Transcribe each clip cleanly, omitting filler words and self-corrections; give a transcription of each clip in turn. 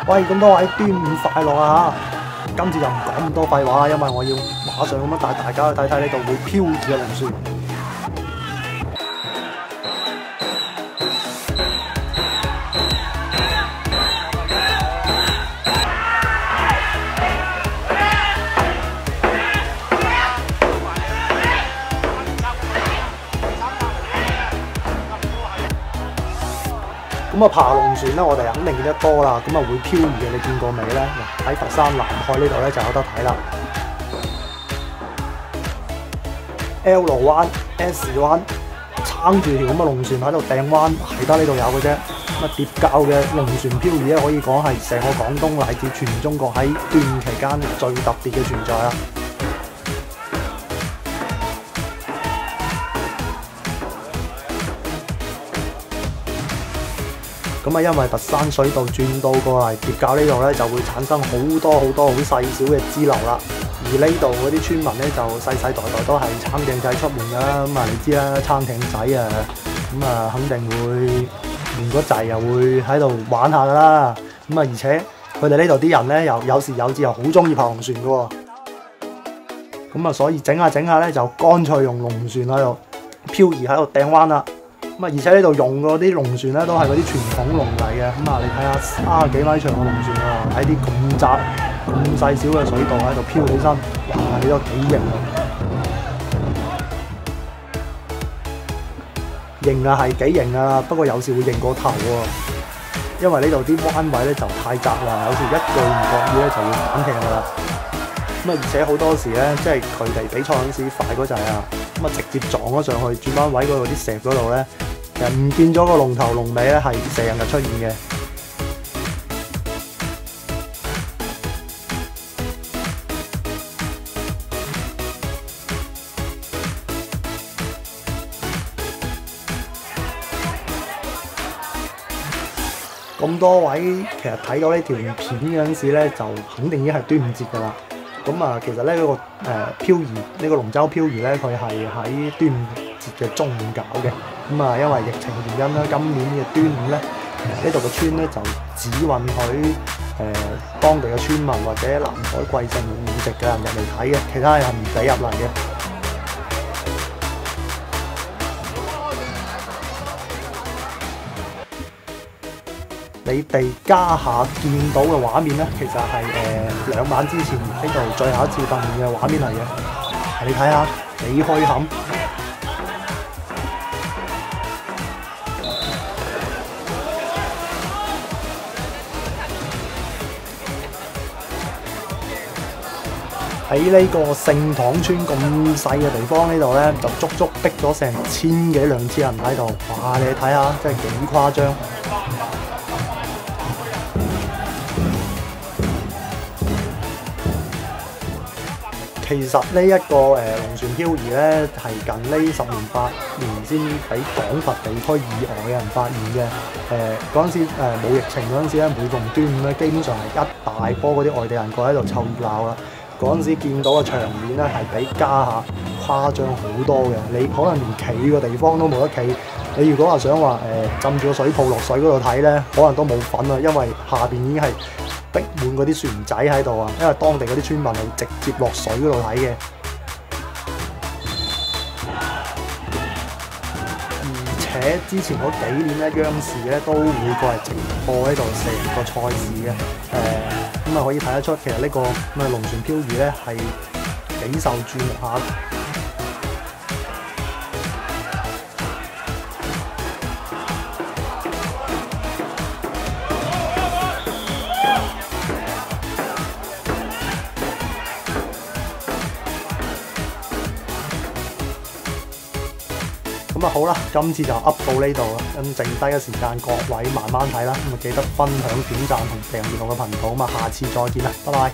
喂，咁多位端午快樂啊！今次就唔講咁多廢話，因為我要馬上咁樣帶大家去睇睇呢度會漂移嘅龍船。咁啊，爬龍船咧，我哋肯定見得多啦。咁啊，會漂移嘅，你見過未咧？嗱，喺佛山南海呢度咧就有得睇啦。L 彎、S 彎，撐住條咁嘅龍船喺度掟彎，係得呢度有嘅啫。咁啊，疊教嘅龍船漂移咧，可以講係成個廣東乃至全中國喺端午期間最特別嘅存在啦。咁啊，因為佛山水道轉到過嚟疊教呢度咧，就會產生好多好細小嘅支流啦。而呢度嗰啲村民咧，就世代都係撐艇仔出門㗎啦。咁啊，你知啦，撐艇仔啊，咁啊，肯定會換個掣又會喺度玩下㗎啦。咁啊，而且佢哋呢度啲人咧，又有時有節又好中意爬龍船㗎喎。咁啊，所以整下咧，就乾脆用龍船喺度漂移喺度掟彎啦。咁啊，而且呢度用嗰啲龍船咧，都係嗰啲傳統龍嚟嘅。咁啊，你睇下30幾米長嘅龍船啊，喺啲咁窄、咁細小嘅水道喺度漂起身，哇！你都幾型啊！型啊係幾型啊，不過有時會型過頭喎。因為呢度啲彎位咧就太窄啦，有時一句唔覺意咧就會反艇噶啦。咁啊，而且好多時咧，即係佢哋比賽嗰陣時快嗰陣啊，咁啊直接撞咗上去轉彎位嗰度啲石嗰度咧。其實唔見咗個龍頭龍尾咧，係成日出現嘅。咁多位其實睇到呢條片嗰陣時咧，就肯定已經係端午節㗎啦。咁啊，其實咧嗰個漂移呢個龍舟漂移咧，佢係喺端午節嘅中午搞嘅。咁啊，因為疫情原因啦，今年嘅端午咧，呢度嘅村咧就只允許當地嘅村民或者南海貴姓戶籍嘅人入嚟睇嘅，其他人係唔使入嚟嘅。你哋家下見到嘅畫面咧，其實係2晚之前呢度最後一次訓練嘅畫面嚟嘅。你睇下幾墟冚！喺呢個聖堂村咁細嘅地方呢度咧，就足足逼咗成1000幾2000人喺度。哇！你睇下，真係幾誇張！其實呢一個龍船漂移咧，係近呢10年8年先喺廣佛地區以外嘅人發現嘅。嗰陣時冇疫情嗰陣時咧，每逢端午咧，基本上係一大波嗰啲外地人過喺度湊熱鬧啦。嗰陣時見到嘅場面咧，係比家下誇張好多嘅。你可能連企嘅地方都冇得企。你如果話想話浸住個水泡落水嗰度睇咧，可能都冇份啦，因為下邊已經係逼滿嗰啲船仔喺度啊。因為當地嗰啲村民係直接落水嗰度睇嘅。而且之前嗰幾年咧，央視咧都會過嚟直播呢度成個賽事嘅。咁啊可以睇得出，其實呢個咁嘅龍船漂移咧係幾受注目下。咁啊好啦，今次就 up 到呢度啦。咁剩低嘅時間，各位慢慢睇啦。咁啊記得分享、點讚同訂閱我嘅頻道。咁啊下次再見啦，拜拜。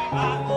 拜拜。